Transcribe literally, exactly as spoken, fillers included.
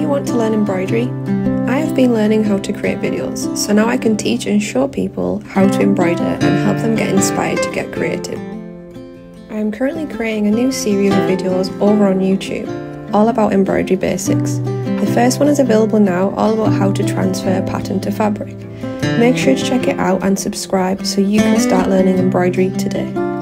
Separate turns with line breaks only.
you want to learn embroidery? I have been learning how to create videos, so now I can teach and show people how to embroider and help them get inspired to get creative. I am currently creating a new series of videos over on YouTube, all about embroidery basics. The first one is available now, all about how to transfer a pattern to fabric. Make sure to check it out and subscribe so you can start learning embroidery today.